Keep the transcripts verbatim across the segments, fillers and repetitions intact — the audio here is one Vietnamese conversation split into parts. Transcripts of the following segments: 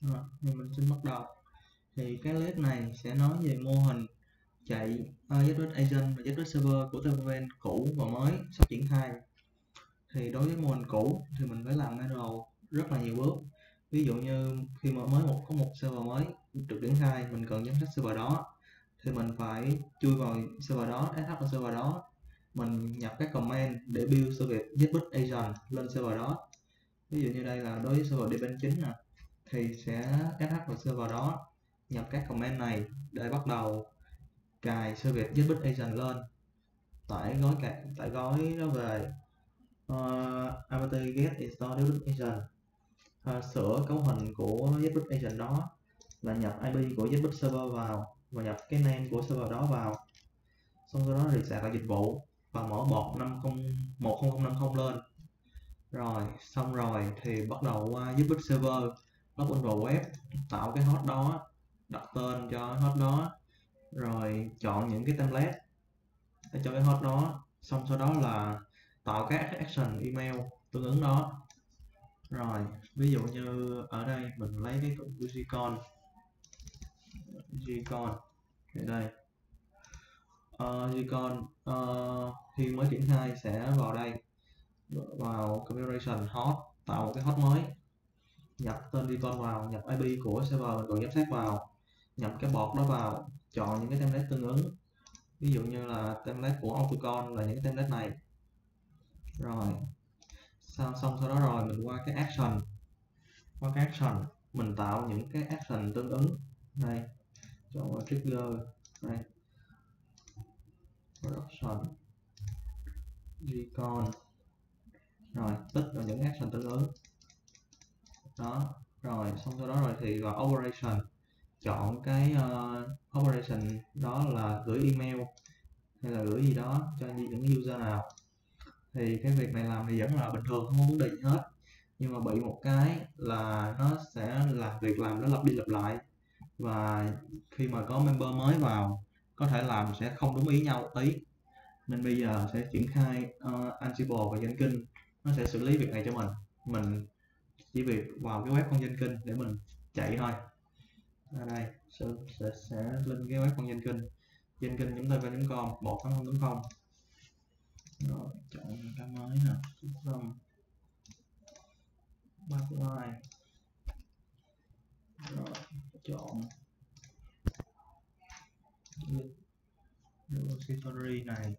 Rồi, thì mình xin bắt đầu. Thì cái clip này sẽ nói về mô hình chạy uh, Z B O S Agent và Z B O S Server của Terraform cũ và mới sắp triển khai. Thì đối với mô hình cũ thì mình phải làm manual rất là nhiều bước. Ví dụ như khi mà mới một có một server mới được triển khai, mình cần giám sát server đó, thì mình phải chui vào server đó, sh vào server đó, mình nhập các comment để build service Z B O S Agent lên server đó. Ví dụ như đây là đối với server depend chính nè, thì sẽ sh vào server đó, nhập các comment này để bắt đầu cài service Z B O S Agent lên, tải gói cài, tải gói đó về uh, apt get install Z B O S Agent, uh, sửa cấu hình của Z B O S Agent đó là nhập i pê của Z B O S Server vào và nhập cái name của server đó vào, xong sau đó reset lại dịch vụ và mở bot năm không một không không năm không lên. Rồi xong rồi thì bắt đầu qua Z B O S Server, login vào web, tạo cái host đó, đặt tên cho host đó, rồi chọn những cái template để cho cái host đó, xong sau đó là tạo các action email tương ứng đó. Rồi ví dụ như ở đây mình lấy cái cụm của Gcon Gcon ở đây, uh, Gcon uh, khi mới triển khai sẽ vào đây, vào configuration host, tạo một cái host mới, nhập tên Gcon vào, nhập i pê của server mình còn giám sát vào, nhập cái bot đó vào, chọn những cái template tương ứng. Ví dụ như là template của AutoCon là những cái template này. Rồi xong xong sau đó rồi mình qua cái action, qua cái action mình tạo những cái action tương ứng. Đây, chọn vào trigger, đây, production Gcon, rồi tích vào những action tương ứng đó. Rồi xong sau đó rồi thì vào operation, chọn cái uh, operation đó là gửi email hay là gửi gì đó cho những user nào. Thì cái việc này làm thì vẫn là bình thường, không có vấn đề gì hết, nhưng mà bị một cái là nó sẽ là việc làm nó lặp đi lặp lại, và khi mà có member mới vào có thể làm sẽ không đúng ý nhau tí, nên bây giờ sẽ triển khai uh, Ansible và Jenkins, nó sẽ xử lý việc này cho mình. Mình chỉ việc vào cái web con Jenkins để mình chạy thôi. Ở đây sẽ, sẽ, sẽ lên cái web con Jenkins, jenkins chấm tv chấm com, bot tám chấm com. Rồi chọn cái mới nè, from backline, rồi chọn repository này,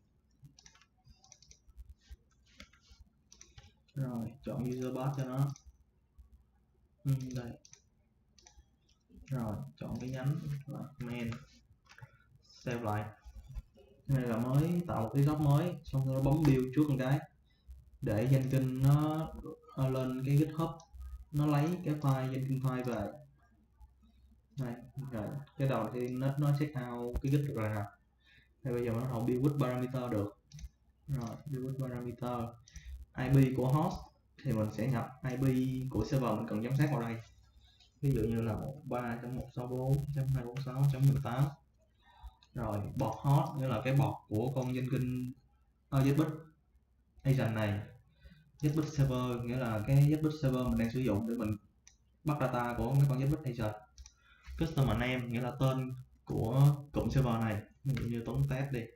rồi chọn user path cho nó. Ừ, đây, rồi chọn cái nhánh là main, save lại. Cái này là mới tạo một cái job mới, xong rồi nó bấm build trước một cái để Jenkins nó lên cái GitHub, nó lấy cái file Jenkins file về. Đây, rồi cái đầu thì nó nó check out cái git được rồi nè. Thì bây giờ nó học build with parameter được. Rồi build with parameter, i pê của host thì mình sẽ nhập i pê của server mình cần giám sát vào đây. Ví dụ như là một ba chấm một sáu bốn chấm hai bốn sáu chấm mười tám. Rồi bot host nghĩa là cái bot của con Jenkins uh, Z B O S agent này. Z B O S server nghĩa là cái Z B O S server mình đang sử dụng để mình bắt data của cái con Z B O S agent. Customer name nghĩa là tên của cụm server này, ví dụ như Tuấn test đi.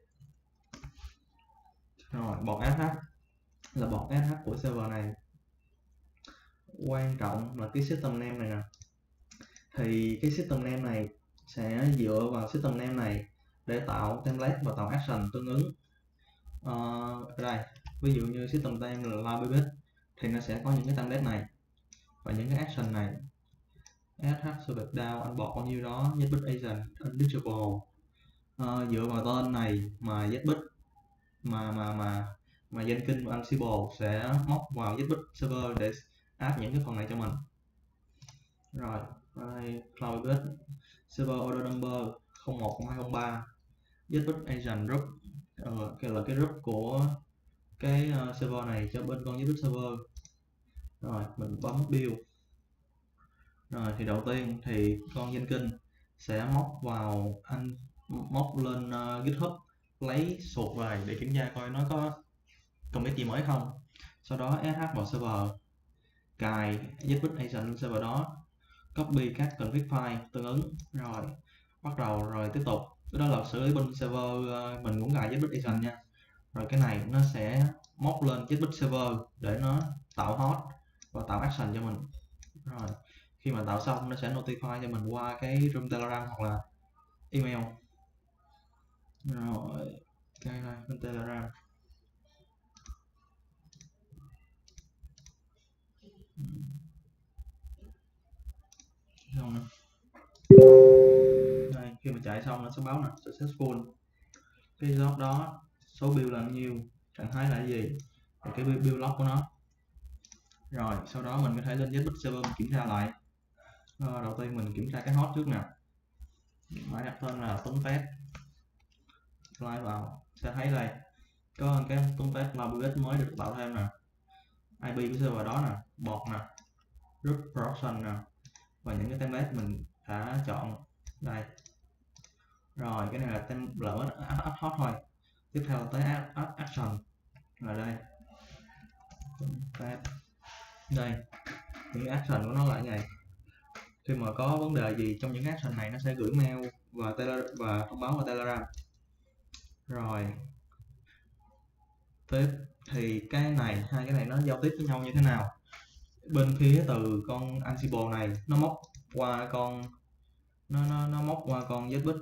Rồi bot sh là bot sh của server này. Quan trọng là cái system name này nè, thì cái system name này sẽ dựa vào system name này để tạo template và tạo action tương ứng. Uh, ở đây ví dụ như system name là live thì nó sẽ có những cái template này và những cái action này. sh service down unblock bao nhiêu đó, Z B O S agent unreachable. Uh, dựa vào tên này mà Z B O S mà mà mà mà Jenkins và Ansible sẽ móc vào Z B O S server để add những cái phần này cho mình. Rồi đây, cloud Z B O S server order number không một không hai không ba, Z B O S agent group, uh, cái là cái group của cái uh, server này cho bên con Z B O S server. Rồi mình bấm build. Rồi thì đầu tiên thì con Jenkins sẽ móc vào anh móc lên uh, GitHub, lấy sụt về để kiểm tra coi nó có commit gì mới không. Sau đó sh vào server, cài Z B O S agent server đó, copy các config file tương ứng, rồi bắt đầu rồi tiếp tục. Cái đó là xử lý bên server, uh, mình muốn gài Jetbit Agent nha. Rồi cái này nó sẽ móc lên Jetbit server để nó tạo host và tạo action cho mình. Rồi khi mà tạo xong nó sẽ notify cho mình qua cái room Telegram hoặc là email. Rồi cái này bên Telegram. Xong đây, khi mà chạy xong nó sẽ báo là successful. Cái job đó số build là bao nhiêu, trạng thái là gì, thì cái build log của nó. Rồi sau đó mình có thể lên Jetbit server mình kiểm tra lại. Rồi, đầu tiên mình kiểm tra cái host trước nè, mã đặt tên là Tuấn Test, apply vào sẽ thấy đây có cái Tuấn Test Cloud mới được tạo thêm nè, i pê của server đó nè, bot nè, root production nè, và những cái template mình đã chọn đây. Rồi cái này là tem lỡ add hot thôi. Tiếp theo là tới add, add action là đây. Đây những action của nó là như này. Khi mà có vấn đề gì trong những action này nó sẽ gửi mail và tele và thông báo qua Telegram. Rồi tiếp thì cái này hai cái này nó giao tiếp với nhau như thế nào? Bên phía từ con Ansible này nó móc qua con nó nó nó móc qua con Jetbit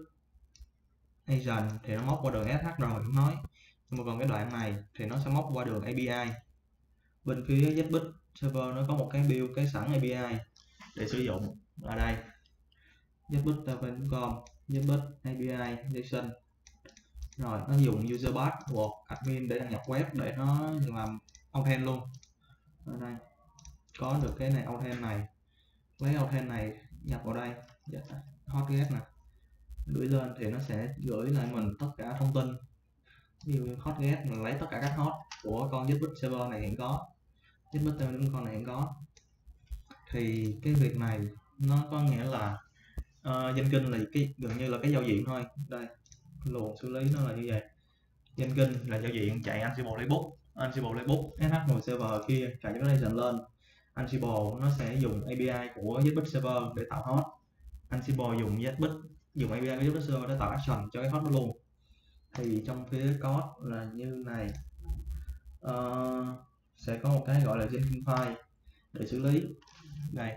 Agent thì nó móc qua đường ét hát rồi cũng nói. Nhưng mà còn cái đoạn này thì nó sẽ móc qua đường a pê i. Bên phía Jetbit server nó có một cái build cái sẵn a pê i để sử dụng ở đây. Jetbit chấm com Jetbit a pê i JSON. Rồi nó dùng user password admin để đăng nhập web để nó làm authent luôn. Ở đây có được cái này authent này, lấy authent này nhập vào đây hostget nè, gửi lên thì nó sẽ gửi lại mình tất cả thông tin. Ví dụ như hostget mình lấy tất cả các host của con Jetbit server này hiện có, Jetbit chấm com này hiện có, thì cái việc này nó có nghĩa là uh, Jenkins là cái gần như là cái giao diện thôi. Đây luồng xử lý nó là như vậy. Jenkins là giao diện chạy Ansible Playbook, Ansible Playbook ét hát ngồi server kia chạy cái agent lên. Ansible nó sẽ dùng a pê i của Jetbit server để tạo host. Ansible dùng Jetbit dùng a pê i của Jetbit server để tạo action cho cái host đó luôn. Thì trong phía code là như này, uh, sẽ có một cái gọi là Jenkins file để xử lý. Đây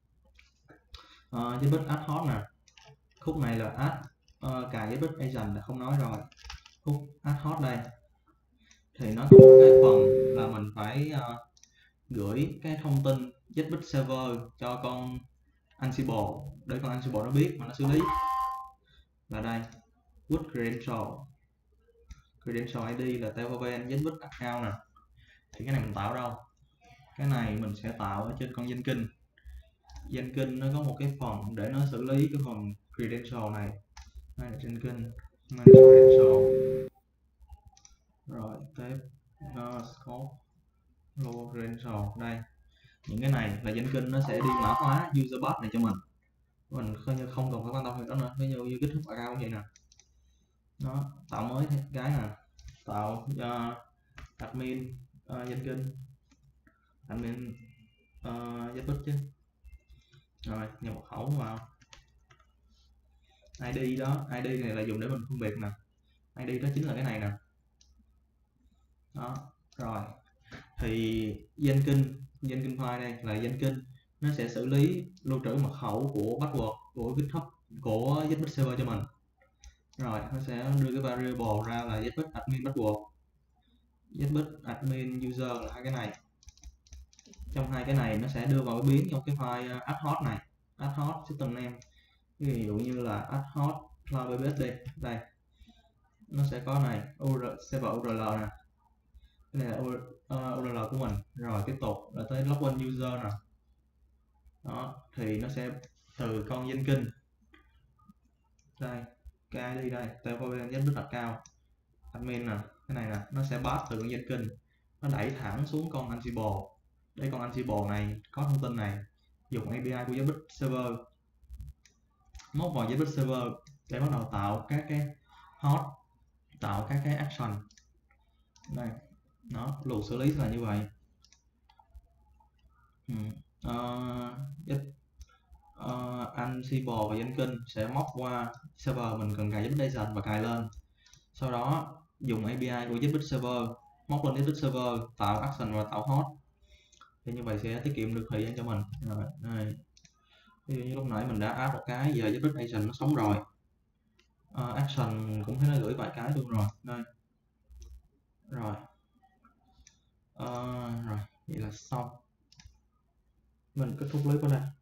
uh, Jetbit add host nè, khúc này là add uh, cài Jetbit agent là không nói rồi. Khúc add host đây thì nó có một cái phần là mình phải uh, gửi cái thông tin Jetbit server cho con Ansible để con Ansible nó biết mà nó xử lý. Là đây with credential credential i đê là tê vê en Jetbit account nè. Thì cái này mình tạo đâu? Cái này mình sẽ tạo ở trên con Jenkins. Jenkins nó có một cái phần để nó xử lý cái phần credential này. Đây là Jenkins manage credential. Rồi tiếp uh, scope low credential. Đây những cái này là Jenkins nó sẽ đi mã hóa user path này cho mình. Mình không như không cần phải quan tâm về đó nữa. Ví dụ như kết thúc account vậy nè, nó tạo mới cái nè, tạo uh, admin uh, Jenkins admin uh, Jetbit chứ. Rồi nhập mật khẩu vào i đê đó, i đê này là dùng để mình phân biệt nè, i đê đó chính là cái này nè. Đó rồi thì Jenkins Jenkins file đây là Jenkins nó sẽ xử lý lưu trữ mật khẩu của password của GitHub của Jetbit server cho mình. Rồi nó sẽ đưa cái variable ra là Jetbit admin password, Jetbit admin user là hai cái này. Trong hai cái này nó sẽ đưa vào cái biến trong cái file add host này, add host system name. Ví dụ như là add host cloud bê pê ét đi, đây nó sẽ có này server u rờ lờ nè, cái này là u rờ lờ của mình. Rồi tiếp tục là tới login user nè. Đó thì nó sẽ từ con Jenkins đây cái i đê đây tê vê en Jetbit account admin nè, cái này nè nó sẽ pass từ con Jenkins nó đẩy thẳng xuống con Ansible để con Ansible này có thông tin này, dùng a pê i của Jetbit server móc vào Jetbit server để bắt đầu tạo các cái host, tạo các cái action. Đây nó luồng xử lý là như vậy. ừ. uh, Ansible và Jenkins sẽ móc qua server mình cần cài JetBrains Agent và cài lên. Sau đó dùng a pê i của JetBrains Server móc lên JetBrains Server, tạo action và tạo host. Thì như vậy sẽ tiết kiệm được thời gian cho mình. Rồi, đây. Ví dụ như lúc nãy mình đã add một cái, giờ JetBrains Agent nó sống rồi. Uh, action cũng thấy nó gửi vài cái luôn rồi. Đây. Rồi. Uh, rồi, vậy là xong. Mình kết thúc clip ở đây.